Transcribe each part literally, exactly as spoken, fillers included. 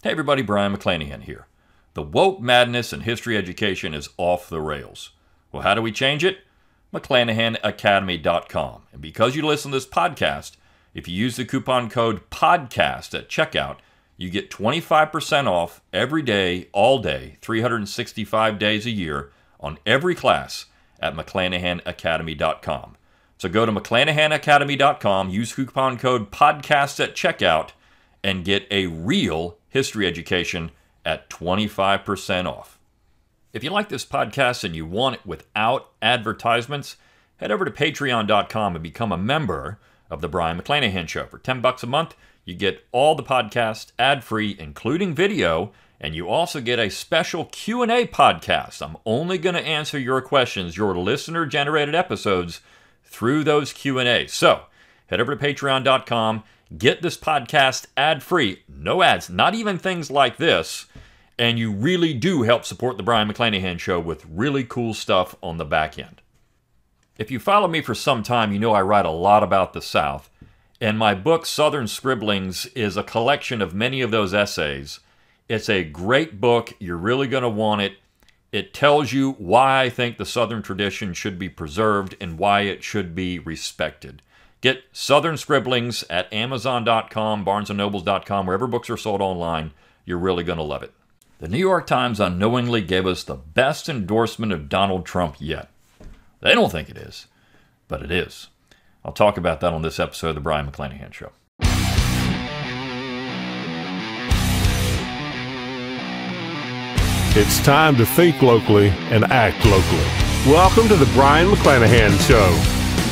Hey everybody, Brion McClanahan here. The woke madness in history education is off the rails. Well, how do we change it? McClanahan Academy dot com. And because you listen to this podcast, if you use the coupon code PODCAST at checkout, you get twenty-five percent off every day, all day, three hundred sixty-five days a year on every class at McClanahan Academy dot com. So go to McClanahan Academy dot com, use coupon code PODCAST at checkout, and get a real history education at twenty-five percent off. If you like this podcast and you want it without advertisements, head over to Patreon dot com and become a member of the Brion McClanahan Show. For ten bucks a month, you get all the podcasts ad-free, including video, and you also get a special Q and A podcast. I'm only going to answer your questions, your listener-generated episodes, through those Q and A's. So, head over to Patreon dot com, get this podcast ad-free, no ads, not even things like this, and you really do help support the Brion McClanahan Show with really cool stuff on the back end. If you follow me for some time, you know I write a lot about the South, and my book, Southern Scribblings, is a collection of many of those essays. It's a great book. You're really going to want it. It tells you why I think the Southern tradition should be preserved and why it should be respected. Get Southern Scribblings at Amazon dot com, Barnes and Nobles dot com, wherever books are sold online. You're really going to love it. The New York Times unknowingly gave us the best endorsement of Donald Trump yet. They don't think it is, but it is. I'll talk about that on this episode of the Brion McClanahan Show. It's time to think locally and act locally. Welcome to the Brion McClanahan Show.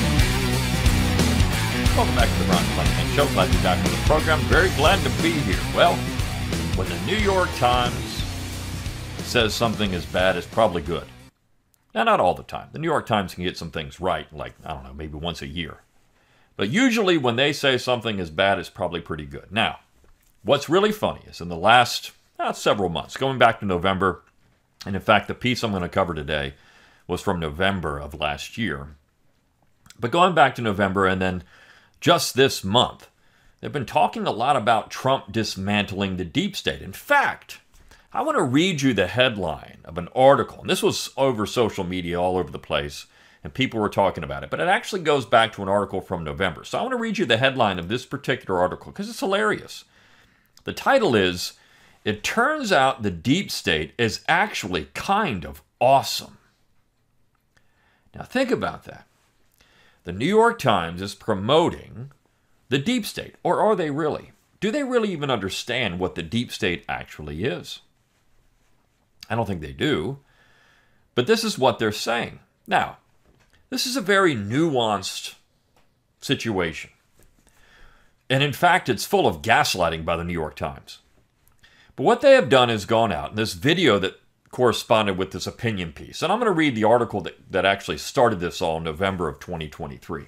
Welcome back to the Brion McClanahan Show. Glad to be back on the program. Very glad to be here. Well, when the New York Times says something is bad, it's probably good. Now, not all the time. The New York Times can get some things right, like, I don't know, maybe once a year. But usually when they say something is bad, it's probably pretty good. Now, what's really funny is in the last uh, several months, going back to November, and in fact, the piece I'm going to cover today was from November of last year. But going back to November and then just this month, they've been talking a lot about Trump dismantling the deep state. In fact, I want to read you the headline of an article. And this was over social media all over the place, and people were talking about it. But it actually goes back to an article from November. So I want to read you the headline of this particular article because it's hilarious. The title is, "It Turns Out the Deep State is Actually Kind of Awesome." Now think about that. The New York Times is promoting the deep state, or are they really? Do they really even understand what the deep state actually is? I don't think they do, but this is what they're saying. Now, this is a very nuanced situation, and in fact, it's full of gaslighting by the New York Times. But what they have done is gone out in this video that corresponded with this opinion piece, and I'm going to read the article that, that actually started this all in November of twenty twenty-three.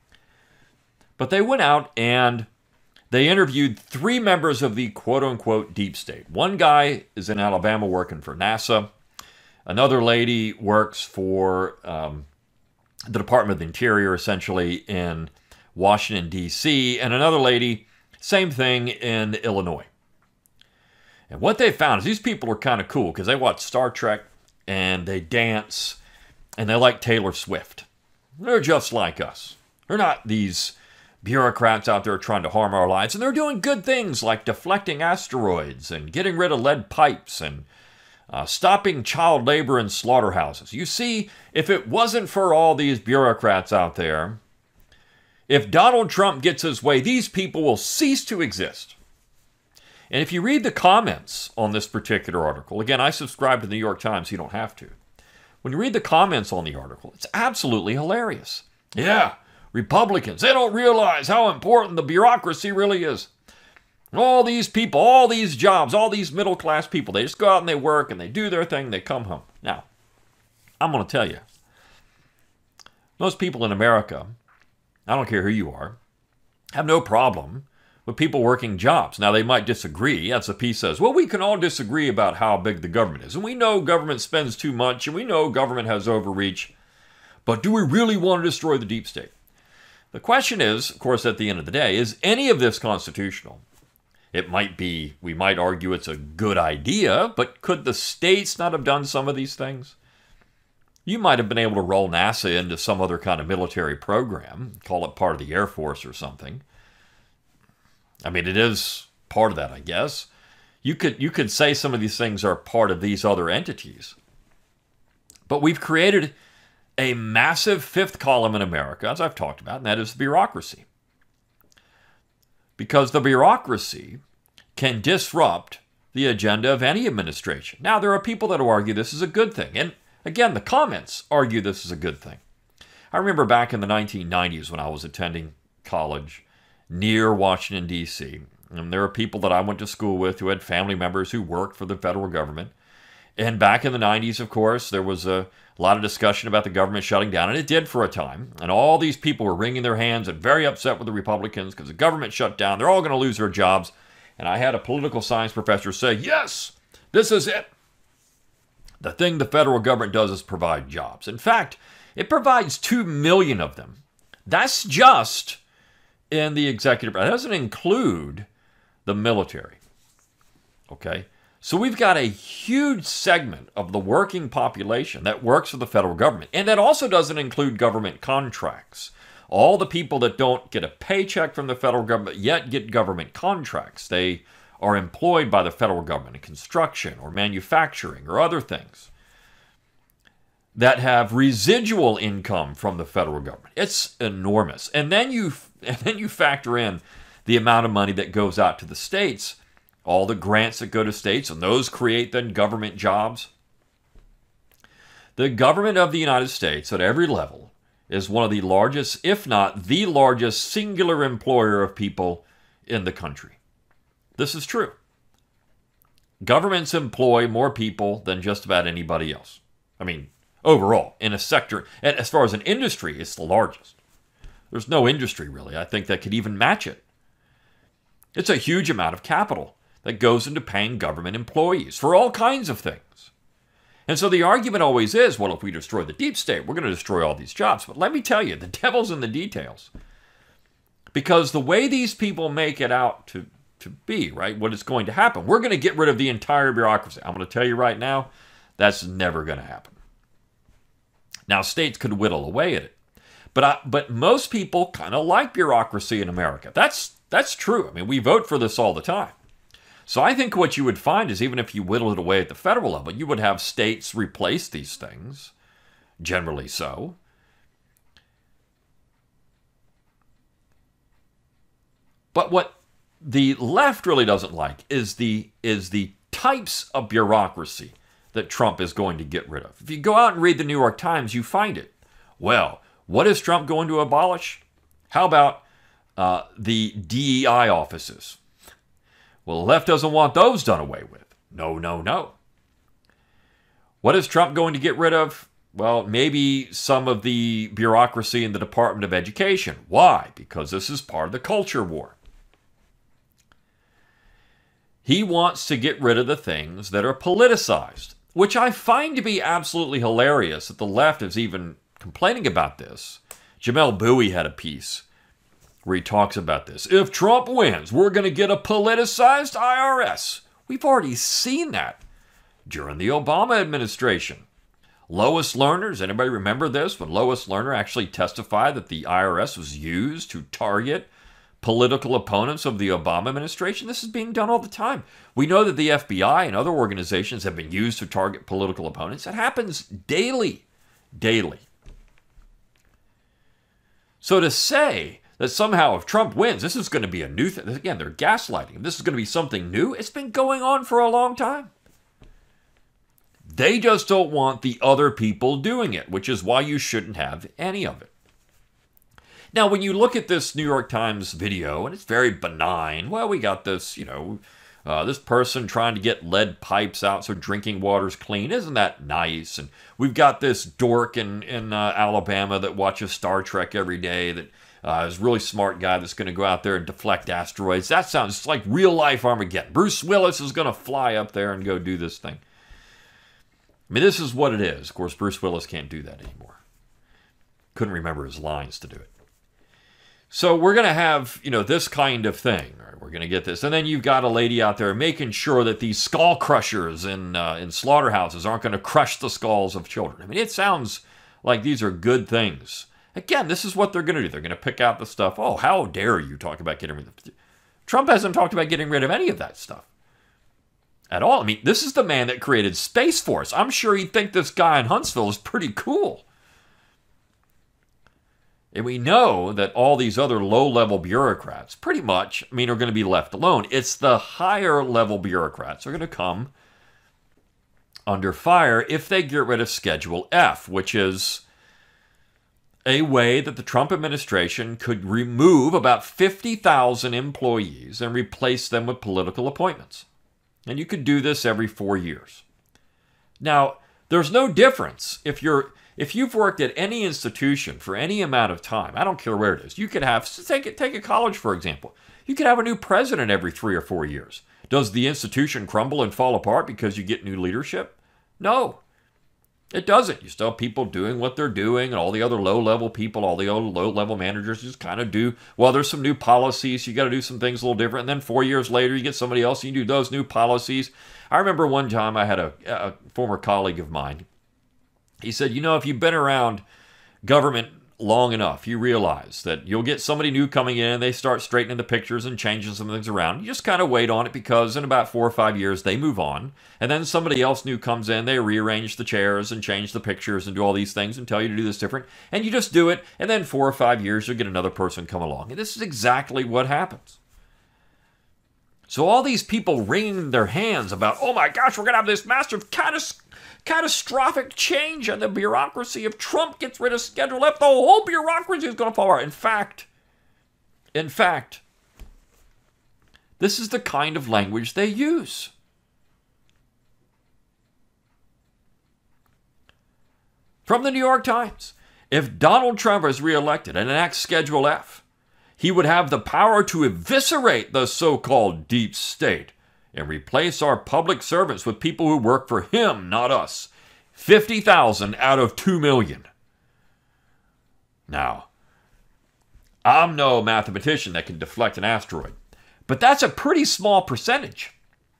But they went out and they interviewed three members of the quote-unquote deep state. One guy is in Alabama working for NASA. Another lady works for um, the Department of the Interior, essentially, in Washington, D C, and another lady, same thing, in Illinois. And what they found is these people are kind of cool because they watch Star Trek and they dance and they like Taylor Swift. They're just like us. They're not these bureaucrats out there trying to harm our lives, and they're doing good things like deflecting asteroids and getting rid of lead pipes and uh, stopping child labor in slaughterhouses. You see, if it wasn't for all these bureaucrats out there, if Donald Trump gets his way, these people will cease to exist. And if you read the comments on this particular article, again, I subscribe to the New York Times, so you don't have to. When you read the comments on the article, it's absolutely hilarious. Yeah, Republicans, they don't realize how important the bureaucracy really is. All these people, all these jobs, all these middle-class people, they just go out and they work and they do their thing, they come home. Now, I'm going to tell you, most people in America, I don't care who you are, have no problem with people working jobs. Now, they might disagree. As the piece says, well, we can all disagree about how big the government is. And we know government spends too much, and we know government has overreach. But do we really want to destroy the deep state? The question is, of course, at the end of the day, is any of this constitutional? It might be, we might argue it's a good idea, but could the states not have done some of these things? You might have been able to roll NASA into some other kind of military program, call it part of the Air Force or something. I mean, it is part of that, I guess. You could, you could say some of these things are part of these other entities. But we've created a massive fifth column in America, as I've talked about, and that is the bureaucracy. Because the bureaucracy can disrupt the agenda of any administration. Now, there are people that will argue this is a good thing. And again, the comments argue this is a good thing. I remember back in the nineteen nineties when I was attending college near Washington, D C, and there were people that I went to school with who had family members who worked for the federal government. And back in the nineties, of course, there was a lot of discussion about the government shutting down, and it did for a time. And all these people were wringing their hands and very upset with the Republicans because the government shut down. They're all going to lose their jobs. And I had a political science professor say, yes, this is it. The thing the federal government does is provide jobs. In fact, it provides two million of them. That's just in the executive. That doesn't include the military. Okay? So we've got a huge segment of the working population that works for the federal government. And that also doesn't include government contracts. All the people that don't get a paycheck from the federal government yet get government contracts. They are employed by the federal government in construction or manufacturing or other things that have residual income from the federal government. It's enormous. And then you, and then you factor in the amount of money that goes out to the states, all the grants that go to states, and those create then government jobs. The government of the United States at every level is one of the largest, if not the largest, singular employer of people in the country. This is true. Governments employ more people than just about anybody else. I mean, overall, in a sector, and as far as an industry, it's the largest. There's no industry, really, I think, that could even match it. It's a huge amount of capital that goes into paying government employees for all kinds of things. And so the argument always is, well, if we destroy the deep state, we're going to destroy all these jobs. But let me tell you, the devil's in the details. Because the way these people make it out to, to be, right, what is going to happen, we're going to get rid of the entire bureaucracy. I'm going to tell you right now, that's never going to happen. Now, states could whittle away at it. But, I, but most people kind of like bureaucracy in America. That's, that's true. I mean, we vote for this all the time. So I think what you would find is even if you whittle it away at the federal level, you would have states replace these things, generally so. But what the left really doesn't like is the, is the types of bureaucracy that Trump is going to get rid of. If you go out and read the New York Times, you find it. Well, what is Trump going to abolish? How about uh, the D E I offices? Well, the left doesn't want those done away with. No, no, no. What is Trump going to get rid of? Well, maybe some of the bureaucracy in the Department of Education. Why? Because this is part of the culture war. He wants to get rid of the things that are politicized, which I find to be absolutely hilarious that the left is even complaining about this. Jamel Bowie had a piece where he talks about this. If Trump wins, we're going to get a politicized I R S. We've already seen that during the Obama administration. Lois Lerner, does anybody remember this? When Lois Lerner actually testified that the I R S was used to target political opponents of the Obama administration? This is being done all the time. We know that the F B I and other organizations have been used to target political opponents. It happens daily, daily. So to say that somehow if Trump wins, this is going to be a new thing. Again, they're gaslighting. This is going to be something new. It's been going on for a long time. They just don't want the other people doing it, which is why you shouldn't have any of it. Now, when you look at this New York Times video, and it's very benign, well, we got this, you know, uh, this person trying to get lead pipes out so drinking water's clean. Isn't that nice? And we've got this dork in, in uh, Alabama that watches Star Trek every day that uh, is a really smart guy that's going to go out there and deflect asteroids. That sounds like real-life Armageddon. Bruce Willis is going to fly up there and go do this thing. I mean, this is what it is. Of course, Bruce Willis can't do that anymore. Couldn't remember his lines to do it. So we're going to have, you know, this kind of thing. Or we're going to get this. And then you've got a lady out there making sure that these skull crushers in, uh, in slaughterhouses aren't going to crush the skulls of children. I mean, it sounds like these are good things. Again, this is what they're going to do. They're going to pick out the stuff. Oh, how dare you talk about getting rid of it. Trump hasn't talked about getting rid of any of that stuff at all. I mean, this is the man that created Space Force. I'm sure he'd think this guy in Huntsville is pretty cool. And we know that all these other low-level bureaucrats, pretty much, I mean, are going to be left alone. It's the higher-level bureaucrats are going to come under fire if they get rid of Schedule F, which is a way that the Trump administration could remove about fifty thousand employees and replace them with political appointments. And you could do this every four years. Now, there's no difference if you're if you've worked at any institution for any amount of time. I don't care where it is. You could have take it take a college for example. You could have a new president every three or four years. Does the institution crumble and fall apart because you get new leadership? No. It doesn't. You still have people doing what they're doing, and all the other low-level people, all the old low-level managers just kind of do, well, there's some new policies, you got to do some things a little different, and then four years later, you get somebody else, and you do those new policies. I remember one time I had a, a former colleague of mine. He said, you know, if you've been around government long enough, you realize that you'll get somebody new coming in, and they start straightening the pictures and changing some things around. You just kind of wait on it because in about four or five years, they move on. And then somebody else new comes in, they rearrange the chairs and change the pictures and do all these things and tell you to do this different. And you just do it, and then four or five years, you'll get another person come along. And this is exactly what happens. So all these people wringing their hands about, oh my gosh, we're going to have this massive catas- catastrophic change in the bureaucracy. If Trump gets rid of Schedule F, the whole bureaucracy is going to fall apart. In fact, in fact, this is the kind of language they use. From the New York Times, if Donald Trump is reelected and enacts Schedule F, he would have the power to eviscerate the so-called deep state and replace our public servants with people who work for him, not us. fifty thousand out of two million. Now, I'm no mathematician that can deflect an asteroid, but that's a pretty small percentage.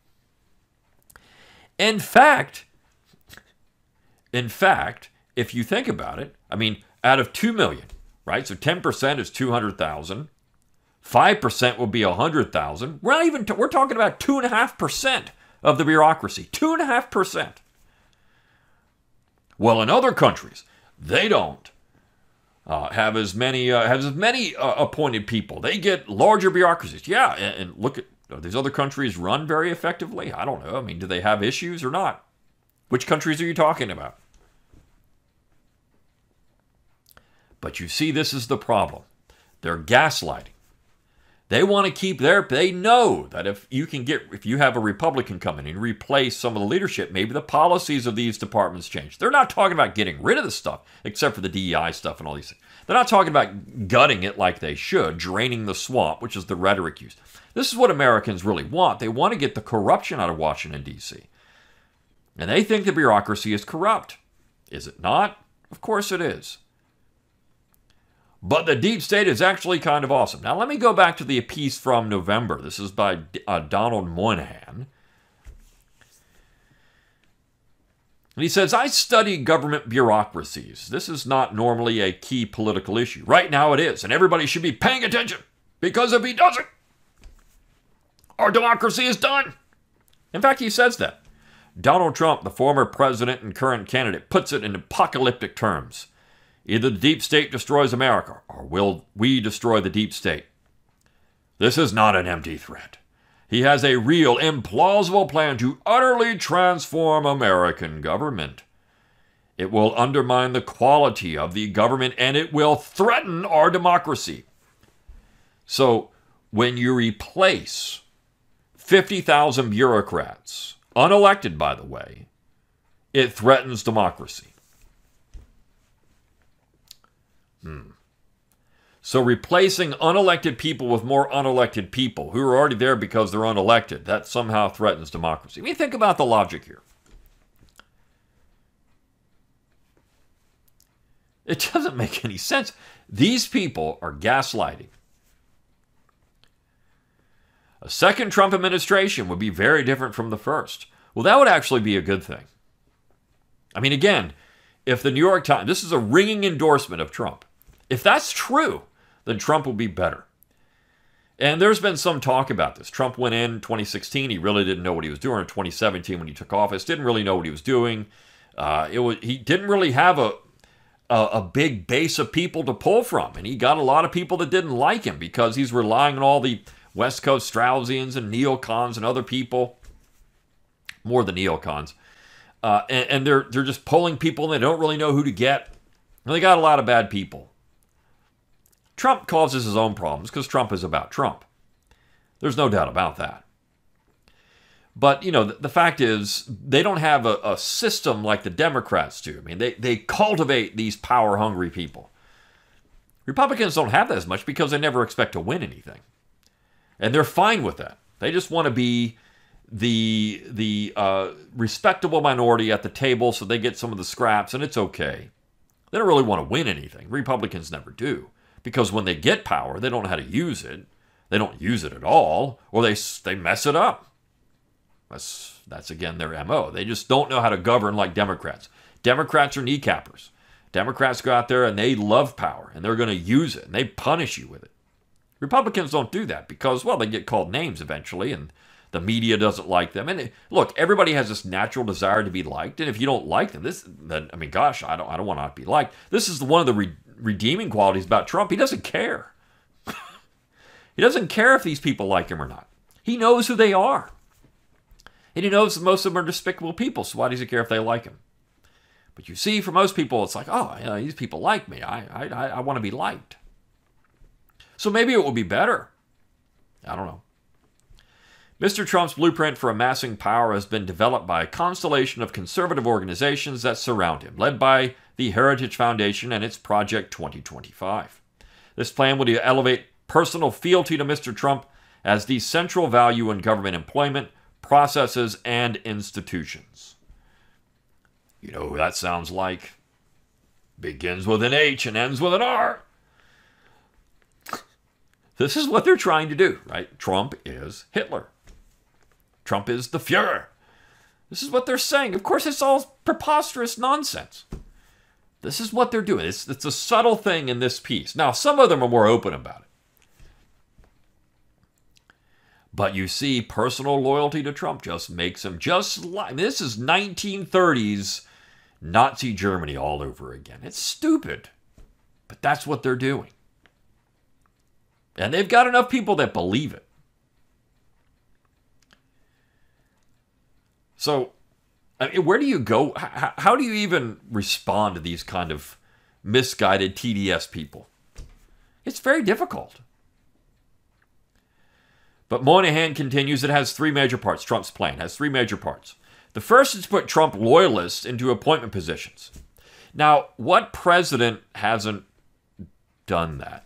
In fact, in fact, if you think about it, I mean, out of two million, right? So ten percent is two hundred thousand. five percent will be one hundred thousand. We're not even, t- we're talking about two point five percent of the bureaucracy. two point five percent. Well, in other countries, they don't uh, have as many uh, have as many uh, appointed people. They get larger bureaucracies. Yeah, and, and look at, are these other countries run very effectively? I don't know. I mean, do they have issues or not? Which countries are you talking about? But you see, this is the problem. They're gaslighting. They want to keep their, they know that if you can get, if you have a Republican come in and replace some of the leadership, maybe the policies of these departments change. They're not talking about getting rid of the stuff, except for the D E I stuff and all these things. They're not talking about gutting it like they should, draining the swamp, which is the rhetoric used. This is what Americans really want. They want to get the corruption out of Washington, D C. And they think the bureaucracy is corrupt. Is it not? Of course it is. But the deep state is actually kind of awesome. Now, let me go back to the piece from November. This is by uh, Donald McClanahan. And he says, I study government bureaucracies. This is not normally a key political issue. Right now it is, and everybody should be paying attention, because if he doesn't, our democracy is done. In fact, he says that. Donald Trump, the former president and current candidate, puts it in apocalyptic terms. Either the deep state destroys America, or will we destroy the deep state? This is not an empty threat. He has a real, implausible plan to utterly transform American government. It will undermine the quality of the government, and it will threaten our democracy. So, when you replace fifty thousand bureaucrats, unelected by the way, it threatens democracy. Hmm. So replacing unelected people with more unelected people who are already there because they're unelected, that somehow threatens democracy. I mean, think about the logic here. It doesn't make any sense. These people are gaslighting A second Trump administration would be very different from the first. Well, that would actually be a good thing. I mean, again, if the New York Times, this is a ringing endorsement of Trump. If that's true, then Trump will be better. And there's been some talk about this. Trump went in twenty sixteen. He really didn't know what he was doing. In twenty seventeen, when he took office, didn't really know what he was doing. Uh, it was he didn't really have a, a a big base of people to pull from, and he got a lot of people that didn't like him because he's relying on all the West Coast Straussians and neocons and other people, more than neocons, uh, and, and they're they're just pulling people and they don't really know who to get. And they got a lot of bad people. Trump causes his own problems because Trump is about Trump. There's no doubt about that. But, you know, the, the fact is they don't have a, a system like the Democrats do. I mean, they, they cultivate these power-hungry people. Republicans don't have that as much because they never expect to win anything. And they're fine with that. They just want to be the, the uh, respectable minority at the table so they get some of the scraps, and it's okay. They don't really want to win anything. Republicans never do. Because when they get power, they don't know how to use it. They don't use it at all, or they they mess it up. That's, that's again, their M O. They just don't know how to govern like Democrats. Democrats are kneecappers. Democrats go out there and they love power, and they're going to use it, and they punish you with it. Republicans don't do that because, well, they get called names eventually, and the media doesn't like them. And it, look, everybody has this natural desire to be liked, and if you don't like them, this, then I mean, gosh, I don't, I don't want to be liked. This is the, one of the re- redeeming qualities about Trump. He doesn't care. He doesn't care if these people like him or not. He knows who they are, and he knows that most of them are despicable people. So why does he care if they like him? But you see, for most people, it's like, oh, you know, these people like me. I, I, I want to be liked. So maybe it will be better. I don't know. Mister Trump's blueprint for amassing power has been developed by a constellation of conservative organizations that surround him, led by the Heritage Foundation and its Project twenty twenty-five. This plan would elevate personal fealty to Mister Trump as the central value in government employment, processes, and institutions. You know who that sounds like? Begins with an H and ends with an R. This is what they're trying to do, right? Trump is Hitler. Trump is the Fuhrer. This is what they're saying. Of course, it's all preposterous nonsense. This is what they're doing. It's, it's a subtle thing in this piece. Now, some of them are more open about it. But you see, personal loyalty to Trump just makes him just like... This is nineteen thirties Nazi Germany all over again. It's stupid. But that's what they're doing. And they've got enough people that believe it. So, I mean, where do you go? How, how do you even respond to these kind of misguided T D S people? It's very difficult. But Moynihan continues, it has three major parts. Trump's plan has three major parts. The first is to put Trump loyalists into appointment positions. Now, what president hasn't done that?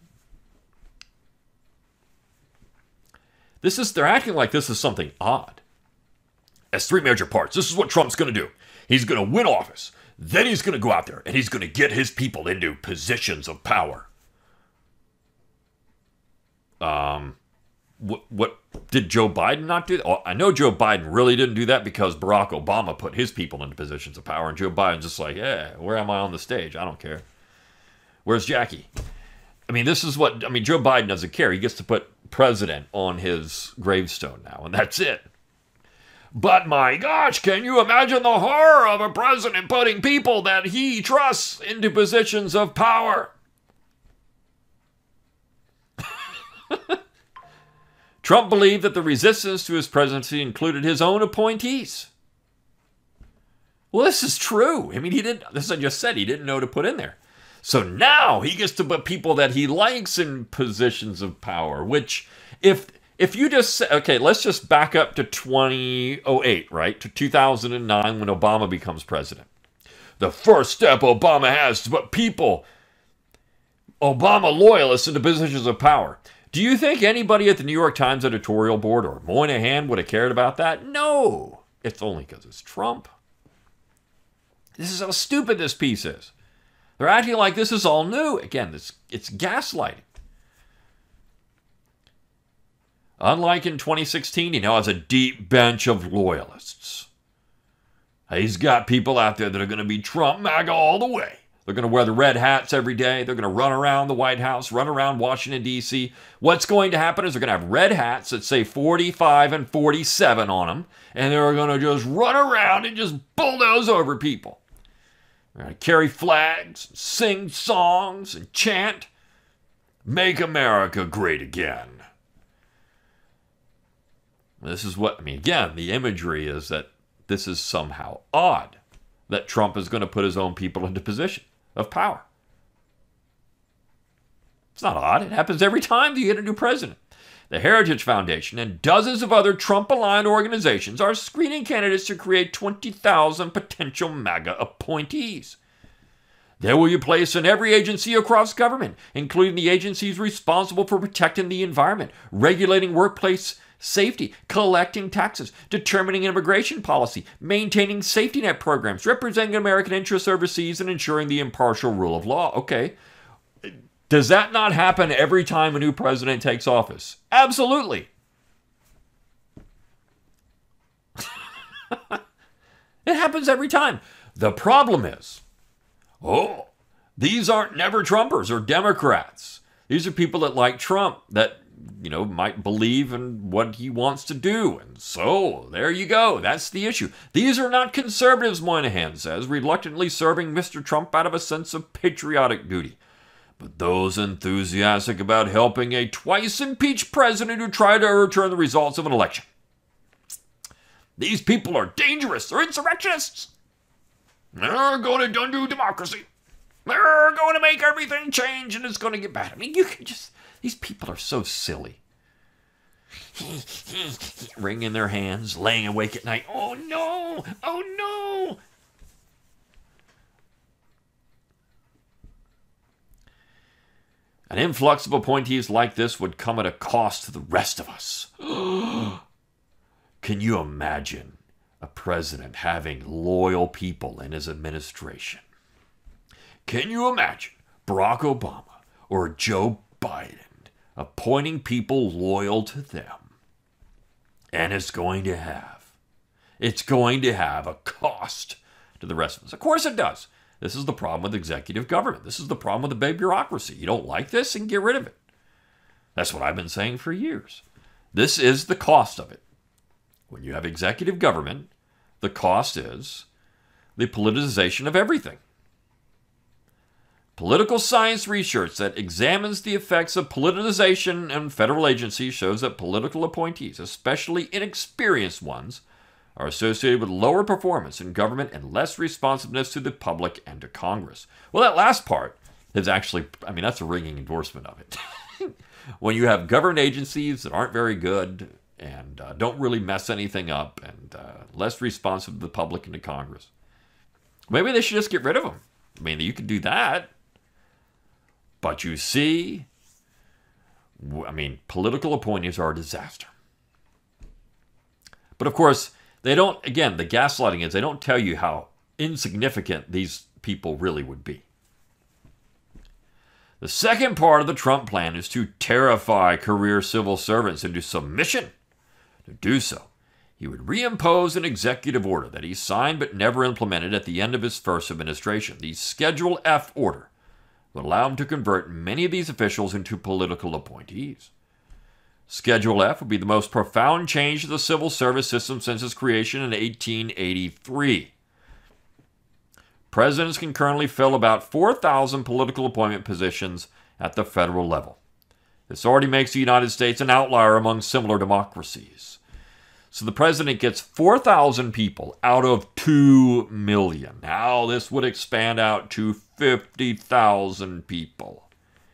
This is, they're acting like this is something odd. As three major parts. This is what Trump's going to do. He's going to win office. Then he's going to go out there and he's going to get his people into positions of power. Um, what, what did Joe Biden not do? Oh, I know Joe Biden really didn't do that because Barack Obama put his people into positions of power, and Joe Biden's just like, yeah, where am I on the stage? I don't care. Where's Jackie? I mean, this is what, I mean, Joe Biden doesn't care. He gets to put president on his gravestone now, and that's it. But my gosh, can you imagine the horror of a president putting people that he trusts into positions of power? Trump believed that the resistance to his presidency included his own appointees. Well, this is true. I mean, he didn't, this I just said, he didn't know to put in there. So now he gets to put people that he likes in positions of power, which if... If you just say, okay, let's just back up to two thousand eight, right? To two thousand nine when Obama becomes president. The first step Obama has to put people, Obama loyalists, into positions of power. Do you think anybody at the New York Times editorial board or Moynihan would have cared about that? No. It's only because it's Trump. This is how stupid this piece is. They're acting like this is all new. Again, it's, it's gaslighting. Unlike in twenty sixteen, he now has a deep bench of loyalists. He's got people out there that are going to be Trump MAGA all the way. They're going to wear the red hats every day. They're going to run around the White House, run around Washington, D C What's going to happen is they're going to have red hats that say forty-five and forty-seven on them, and they're going to just run around and just bulldoze over people. They're going to carry flags, sing songs, and chant, "Make America Great Again." This is what, I mean, again, the imagery is that this is somehow odd that Trump is going to put his own people into position of power. It's not odd. It happens every time you get a new president. The Heritage Foundation and dozens of other Trump-aligned organizations are screening candidates to create twenty thousand potential MAGA appointees. They will be placed in every agency across government, including the agencies responsible for protecting the environment, regulating workplace safety, collecting taxes, determining immigration policy, maintaining safety net programs, representing American interests overseas, and ensuring the impartial rule of law. Okay. Does that not happen every time a new president takes office? Absolutely. It happens every time. The problem is, oh, these aren't never Trumpers or Democrats. These are people that like Trump, that, you know, might believe in what he wants to do. And so, there you go. That's the issue. These are not conservatives, Moynihan says, reluctantly serving Mister Trump out of a sense of patriotic duty, but those enthusiastic about helping a twice-impeached president who tried to overturn the results of an election. These people are dangerous. They're insurrectionists. They're going to undo democracy. They're going to make everything change, and it's going to get bad. I mean, you can just... These people are so silly. Wringing their hands, laying awake at night. Oh no! Oh no! An influx of appointees like this would come at a cost to the rest of us. Can you imagine a president having loyal people in his administration? Can you imagine Barack Obama or Joe Biden appointing people loyal to them? And it's going to have, it's going to have a cost to the rest of us. Of course it does. This is the problem with executive government. This is the problem with the big bureaucracy. You don't like this, and get rid of it. That's what I've been saying for years. This is the cost of it. When you have executive government, the cost is the politicization of everything. Political science research that examines the effects of politicization in federal agencies shows that political appointees, especially inexperienced ones, are associated with lower performance in government and less responsiveness to the public and to Congress. Well, that last part is actually, I mean, that's a ringing endorsement of it. When you have government agencies that aren't very good and uh, don't really mess anything up and uh, less responsive to the public and to Congress, maybe they should just get rid of them. I mean, you could do that. But you see, I mean, political appointees are a disaster. But of course, they don't, again, the gaslighting is they don't tell you how insignificant these people really would be. The second part of the Trump plan is to terrify career civil servants into submission. To do so, he would reimpose an executive order that he signed but never implemented at the end of his first administration. The Schedule F order would allow him to convert many of these officials into political appointees. Schedule F would be the most profound change to the civil service system since its creation in eighteen eighty-three. Presidents can currently fill about four thousand political appointment positions at the federal level. This already makes the United States an outlier among similar democracies. So the president gets four thousand people out of two million. Now this would expand out to fifty thousand people.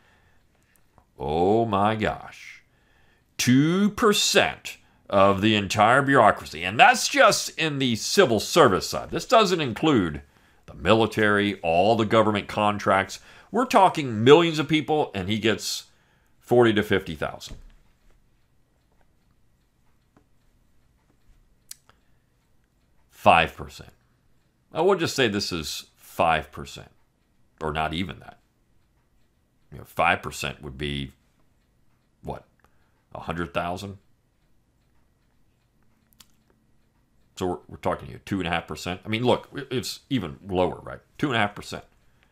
Oh my gosh. two percent of the entire bureaucracy. And that's just in the civil service side. This doesn't include the military, all the government contracts. We're talking millions of people, and he gets forty to fifty thousand. five percent. I will just say this is five percent, or not even that. You know, five percent would be, what, one hundred thousand? So we're, we're talking here two and a half percent. I mean, look, it's even lower, right? Two and a half percent.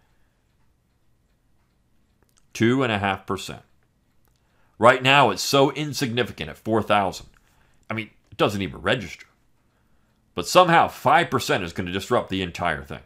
Two and a half percent. Right now, it's so insignificant at four thousand. I mean, it doesn't even register. But somehow, five percent is going to disrupt the entire thing.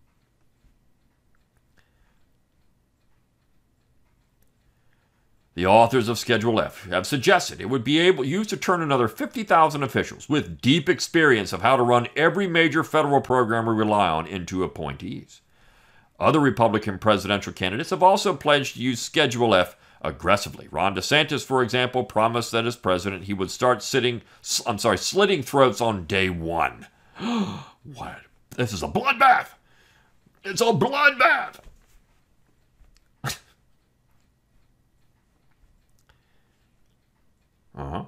The authors of Schedule F have suggested it would be able used to turn another fifty thousand officials with deep experience of how to run every major federal program we rely on into appointees. Other Republican presidential candidates have also pledged to use Schedule F aggressively. Ron DeSantis, for example, promised that as president he would start sitting, I'm sorry, slitting throats on day one. What? This is a bloodbath. It's a bloodbath. Uh-huh.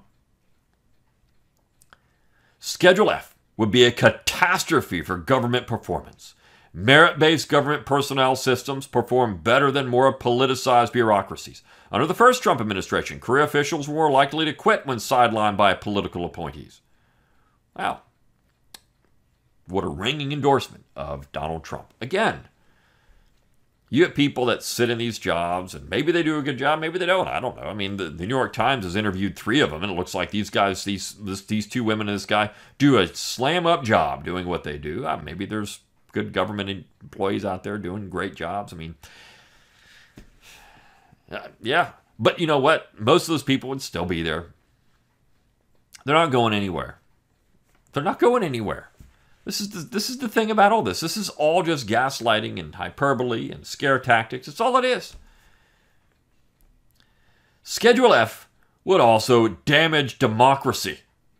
Schedule F would be a catastrophe for government performance. Merit-based government personnel systems perform better than more politicized bureaucracies. Under the first Trump administration, career officials were more likely to quit when sidelined by political appointees. Wow. What a ringing endorsement of Donald Trump. Again, you have people that sit in these jobs, and maybe they do a good job, maybe they don't. I don't know. I mean, the, the New York Times has interviewed three of them, and it looks like these guys, these this, these two women and this guy, do a slam-up job doing what they do. Uh, maybe there's good government employees out there doing great jobs. I mean, uh, yeah. But you know what? Most of those people would still be there. They're not going anywhere. They're not going anywhere. This is the, this is the thing about all this. This is all just gaslighting and hyperbole and scare tactics. It's all it is. Schedule F would also damage democracy.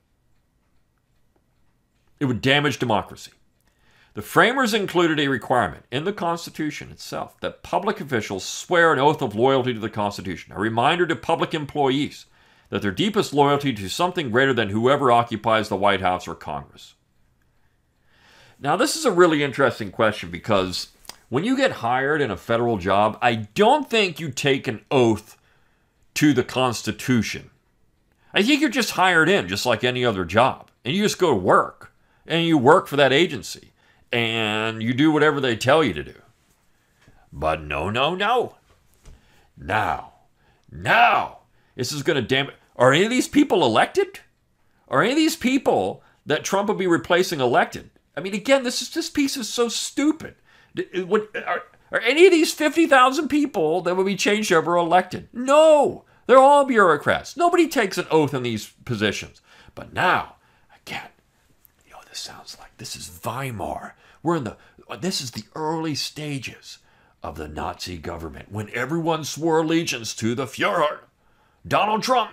It would damage democracy. The framers included a requirement in the Constitution itself that public officials swear an oath of loyalty to the Constitution, a reminder to public employees that their deepest loyalty to something greater than whoever occupies the White House or Congress. Now, this is a really interesting question because when you get hired in a federal job, I don't think you take an oath to the Constitution. I think you're just hired in, just like any other job. And you just go to work. And you work for that agency. And you do whatever they tell you to do. But no, no, no. Now, now, this is going to damage. Are any of these people elected? Are any of these people that Trump will be replacing elected? I mean, again, this is this piece is so stupid. Are, are any of these fifty thousand people that will be changed over elected? No, they're all bureaucrats. Nobody takes an oath in these positions. But now, again, you know, this sounds like this is Weimar. We're in the, this is the early stages of the Nazi government when everyone swore allegiance to the Führer, Donald Trump.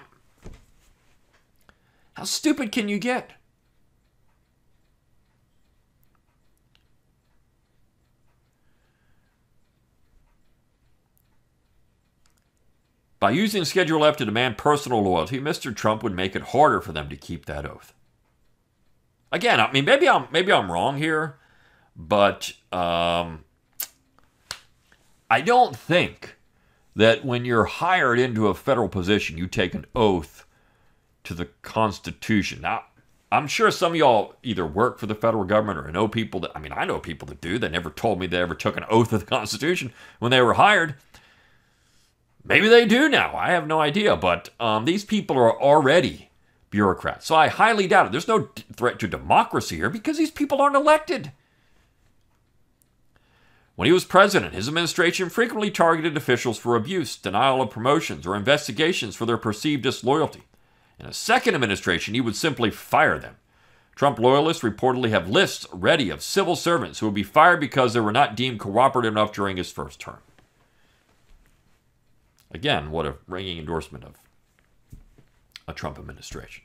How stupid can you get? By using Schedule F to demand personal loyalty, Mister Trump would make it harder for them to keep that oath. Again, I mean, maybe I'm maybe I'm wrong here, but um, I don't think that when you're hired into a federal position, you take an oath to the Constitution. Now, I'm sure some of y'all either work for the federal government or know people that, I mean, I know people that do. They never told me they ever took an oath of the Constitution when they were hired. Maybe they do now. I have no idea. But um, these people are already bureaucrats. So I highly doubt it. There's no d- threat to democracy here because these people aren't elected. When he was president, his administration frequently targeted officials for abuse, denial of promotions, or investigations for their perceived disloyalty. In a second administration, he would simply fire them. Trump loyalists reportedly have lists ready of civil servants who would be fired because they were not deemed cooperative enough during his first term. Again, what a ringing endorsement of a Trump administration.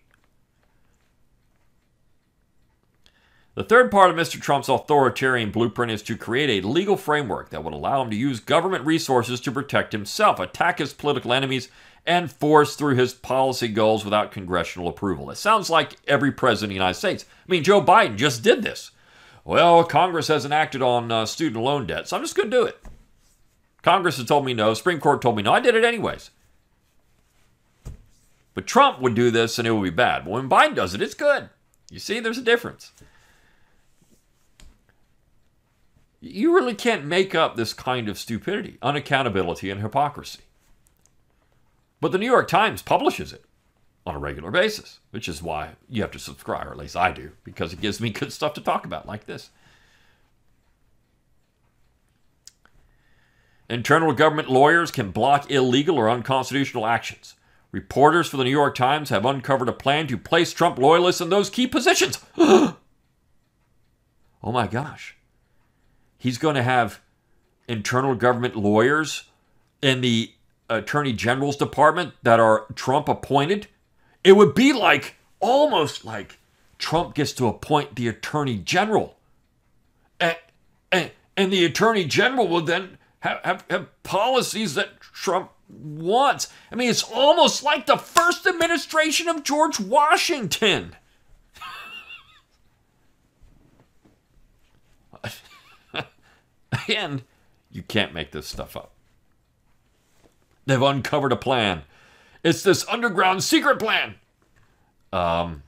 The third part of Mister Trump's authoritarian blueprint is to create a legal framework that would allow him to use government resources to protect himself, attack his political enemies, and force through his policy goals without congressional approval. It sounds like every president of the United States. I mean, Joe Biden just did this. Well, Congress hasn't acted on uh, student loan debt, so I'm just going to do it. Congress has told me no. Supreme Court told me no. I did it anyways. But Trump would do this and it would be bad. But when Biden does it, it's good. You see, there's a difference. You really can't make up this kind of stupidity, unaccountability, and hypocrisy. But the New York Times publishes it on a regular basis, which is why you have to subscribe, or at least I do, because it gives me good stuff to talk about like this. Internal government lawyers can block illegal or unconstitutional actions. Reporters for the New York Times have uncovered a plan to place Trump loyalists in those key positions. Oh my gosh. He's going to have internal government lawyers in the Attorney General's department that are Trump appointed. It would be like, almost like Trump gets to appoint the Attorney General. And, and, and the Attorney General will then have, have, have policies that Trump wants. I mean, it's almost like the first administration of George Washington. And you can't make this stuff up. They've uncovered a plan. It's this underground secret plan. Um,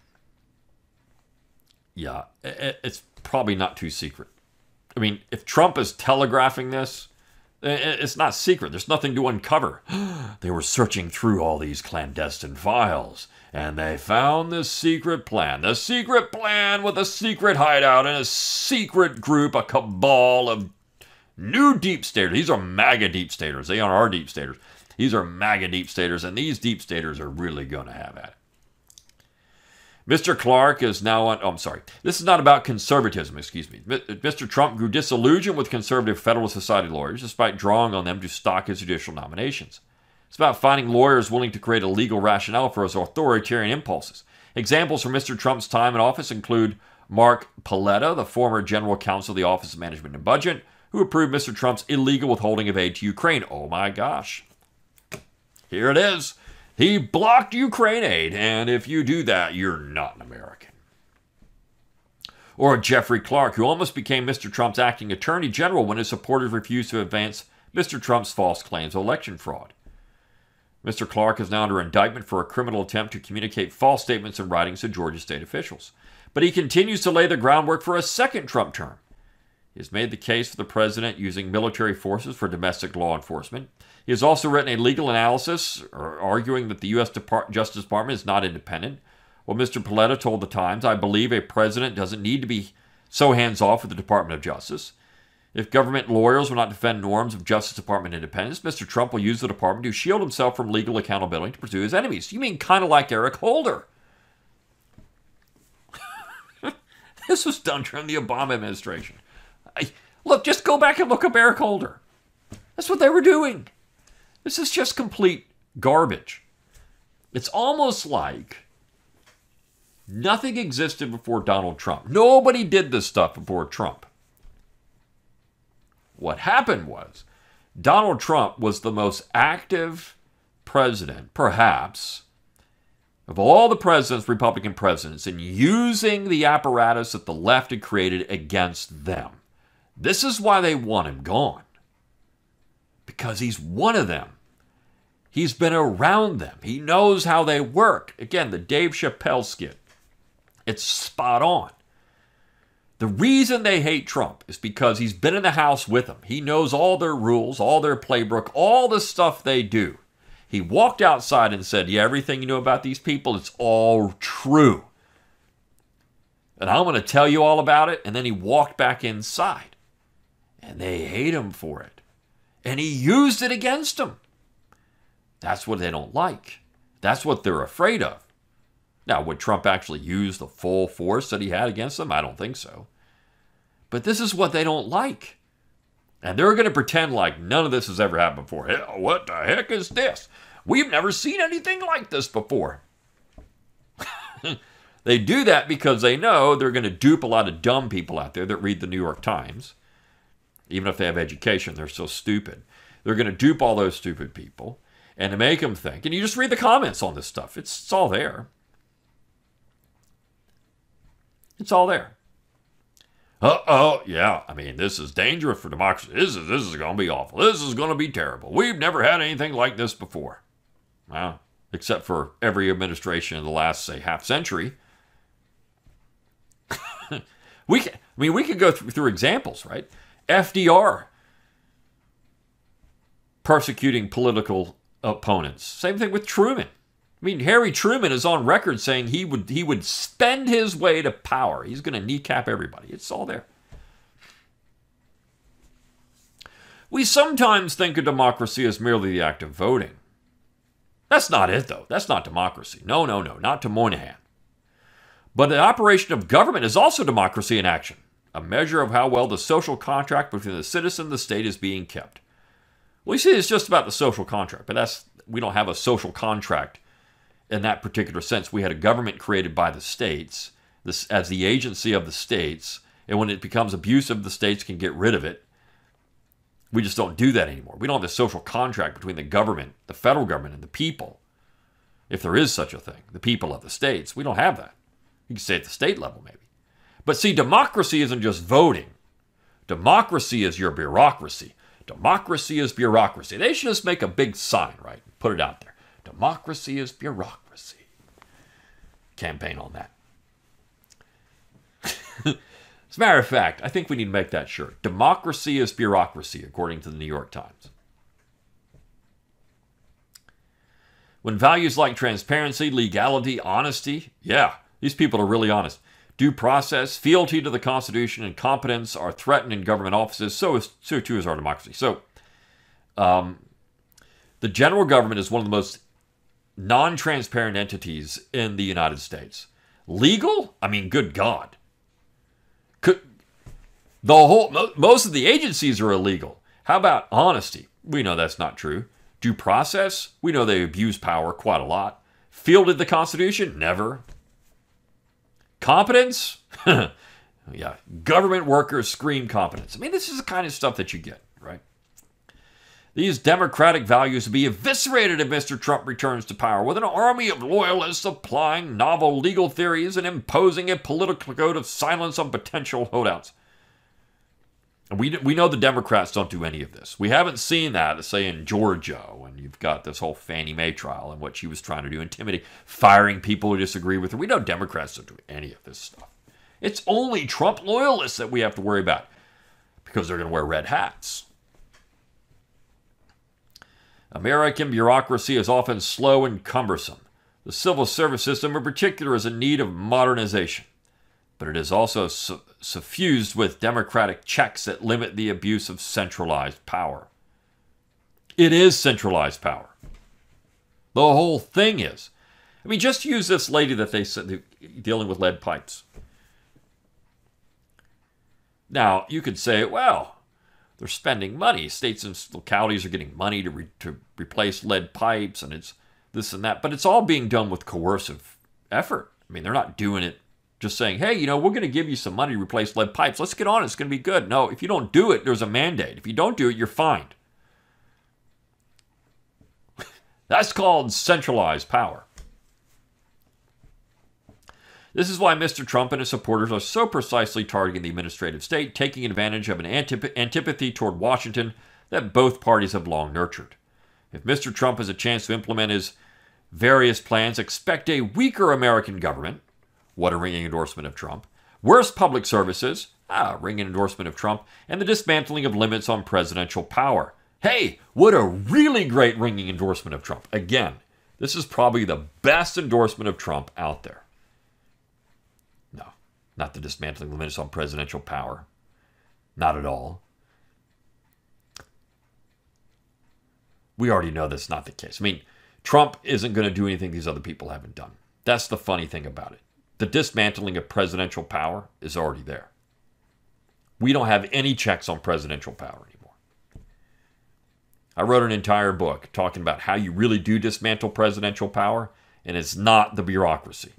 yeah, it, it's probably not too secret. I mean, if Trump is telegraphing this, it's not secret. There's nothing to uncover. They were searching through all these clandestine files, and they found this secret plan. The secret plan with a secret hideout and a secret group, a cabal of new deep staters. These are MAGA deep staters. They aren't our deep staters. These are MAGA deep staters, and these deep staters are really going to have at it. Mister Clark is now on... Oh, I'm sorry. This is not about conservatism, excuse me. Mister Trump grew disillusioned with conservative Federalist Society lawyers despite drawing on them to stock his judicial nominations. It's about finding lawyers willing to create a legal rationale for his authoritarian impulses. Examples from Mister Trump's time in office include Mark Paletta, the former general counsel of the Office of Management and Budget, who approved Mister Trump's illegal withholding of aid to Ukraine. Oh my gosh. Here it is. He blocked Ukraine aid, and if you do that, you're not an American. Or Jeffrey Clark, who almost became Mister Trump's acting attorney general when his supporters refused to advance Mister Trump's false claims of election fraud. Mister Clark is now under indictment for a criminal attempt to communicate false statements and writings to Georgia state officials. But he continues to lay the groundwork for a second Trump term. He has made the case for the president using military forces for domestic law enforcement. He has also written a legal analysis arguing that the U S Depart- Justice Department is not independent. Well, Mister Paletta told the Times, I believe a president doesn't need to be so hands-off with the Department of Justice. If government lawyers will not defend norms of Justice Department independence, Mister Trump will use the department to shield himself from legal accountability to pursue his enemies. You mean kind of like Eric Holder? This was done during the Obama administration. I, look, just go back and look up Eric Holder. That's what they were doing. This is just complete garbage. It's almost like nothing existed before Donald Trump. Nobody did this stuff before Trump. What happened was Donald Trump was the most active president, perhaps, of all the presidents, Republican presidents, in using the apparatus that the left had created against them. This is why they want him gone. Because he's one of them. He's been around them. He knows how they work. Again, the Dave Chappelle skit. It's spot on. The reason they hate Trump is because he's been in the house with them. He knows all their rules, all their playbook, all the stuff they do. He walked outside and said, yeah, everything you know about these people, it's all true. And I'm going to tell you all about it. And then he walked back inside. And they hate him for it. And he used it against them. That's what they don't like. That's what they're afraid of. Now, would Trump actually use the full force that he had against them? I don't think so. But this is what they don't like. And they're going to pretend like none of this has ever happened before. Hell, what the heck is this? We've never seen anything like this before. They do that because they know they're going to dupe a lot of dumb people out there that read the New York Times. Even if they have education, they're so stupid. They're going to dupe all those stupid people and to make them think. And you just read the comments on this stuff. It's, it's all there. It's all there. Uh-oh, yeah, I mean, this is dangerous for democracy. This is, this is going to be awful. This is going to be terrible. We've never had anything like this before. Well, except for every administration in the last, say, half century. We can, I mean, we could go through, through examples, right? F D R persecuting political opponents. Same thing with Truman. I mean, Harry Truman is on record saying he would he would spend his way to power. He's going to kneecap everybody. It's all there. We sometimes think of democracy as merely the act of voting. That's not it, though. That's not democracy. No, no, no, not to Moynihan. But the operation of government is also democracy in action, a measure of how well the social contract between the citizen and the state is being kept. Well, you see, it's just about the social contract, but that's we don't have a social contract in that particular sense. We had a government created by the states this, as the agency of the states, and when it becomes abusive, the states can get rid of it. We just don't do that anymore. We don't have a social contract between the government, the federal government, and the people. If there is such a thing, the people of the states, we don't have that. You can say at the state level, maybe. But see, democracy isn't just voting. Democracy is your bureaucracy. Democracy is bureaucracy. They should just make a big sign, right? Put it out there. Democracy is bureaucracy. Campaign on that. As a matter of fact, I think we need to make that sure. Democracy is bureaucracy, according to the New York Times. When values like transparency, legality, honesty, yeah, these people are really honest. Due process, fealty to the Constitution, and competence are threatened in government offices, so, is, so too is our democracy. So, um, the general government is one of the most non-transparent entities in the United States. Legal? I mean, good God. Could, the whole most of the agencies are illegal. How about honesty? We know that's not true. Due process? We know they abuse power quite a lot. Fielded the Constitution? Never. Competence? Yeah. Government workers scream competence. I mean, this is the kind of stuff that you get, right? These democratic values will be eviscerated if Mister Trump returns to power with an army of loyalists applying novel legal theories and imposing a political code of silence on potential holdouts. And we, we know the Democrats don't do any of this. We haven't seen that, say, in Georgia, when you've got this whole Fannie Mae trial and what she was trying to do, intimidate, firing people who disagree with her. We know Democrats don't do any of this stuff. It's only Trump loyalists that we have to worry about because they're going to wear red hats. American bureaucracy is often slow and cumbersome. The civil service system in particular is in need of modernization, but it is also su- suffused with democratic checks that limit the abuse of centralized power. It is centralized power. The whole thing is. I mean, just use this lady that they said dealing with lead pipes. Now, you could say, well, they're spending money. States and localities are getting money to, re- to replace lead pipes, and it's this and that. But it's all being done with coercive effort. I mean, they're not doing it just saying, hey, you know, we're going to give you some money to replace lead pipes. Let's get on it. It's going to be good. No, if you don't do it, there's a mandate. If you don't do it, you're fined. That's called centralized power. This is why Mister Trump and his supporters are so precisely targeting the administrative state, taking advantage of an antip- antipathy toward Washington that both parties have long nurtured. If Mister Trump has a chance to implement his various plans, expect a weaker American government. What a ringing endorsement of Trump. Worse public services. Ah, ringing endorsement of Trump. And the dismantling of limits on presidential power. Hey, what a really great ringing endorsement of Trump. Again, this is probably the best endorsement of Trump out there. No, not the dismantling limits on presidential power. Not at all. We already know that's not the case. I mean, Trump isn't going to do anything these other people haven't done. That's the funny thing about it. The dismantling of presidential power is already there. We don't have any checks on presidential power anymore. I wrote an entire book talking about how you really do dismantle presidential power, and it's not the bureaucracy.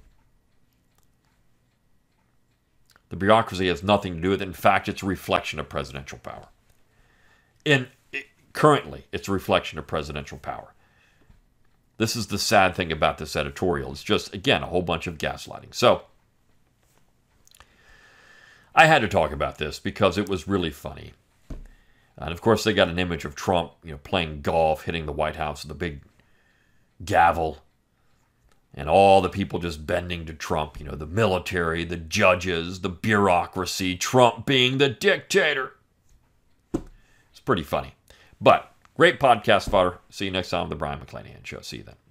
The bureaucracy has nothing to do with it. In fact, it's a reflection of presidential power. And it, currently, it's a reflection of presidential power. This is the sad thing about this editorial. It's just, again, a whole bunch of gaslighting. So, I had to talk about this because it was really funny. And of course, they got an image of Trump, you know, playing golf, hitting the White House with a big gavel. And all the people just bending to Trump, you know, the military, the judges, the bureaucracy, Trump being the dictator. It's pretty funny. But great podcast fodder. See you next time on the Brion McClanahan Show. See you then.